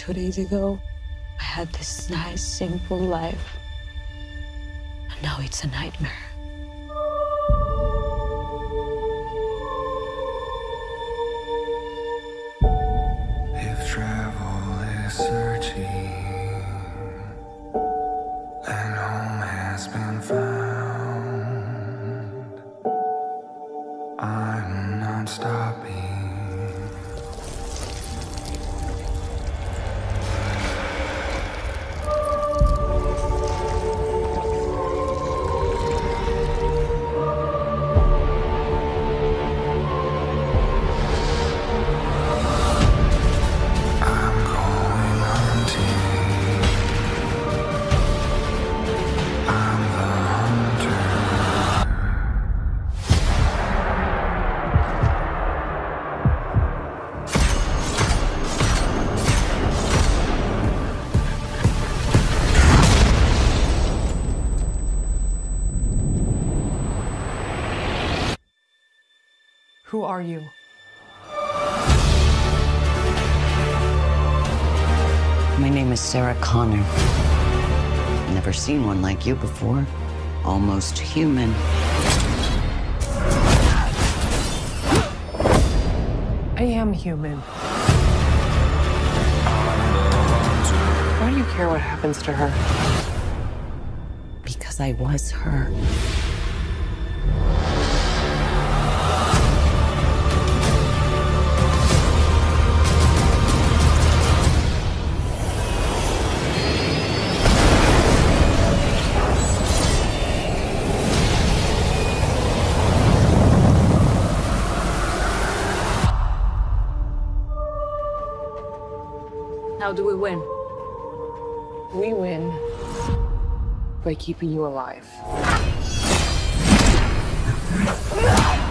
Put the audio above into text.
2 days ago, I had this nice, simple life. And now it's a nightmare. If travel is searching and home has been found, I'm not stopping. Who are you? My name is Sarah Connor. Never seen one like you before. Almost human. I am human. Why do you care what happens to her? Because I was her. How do we win? We win by keeping you alive.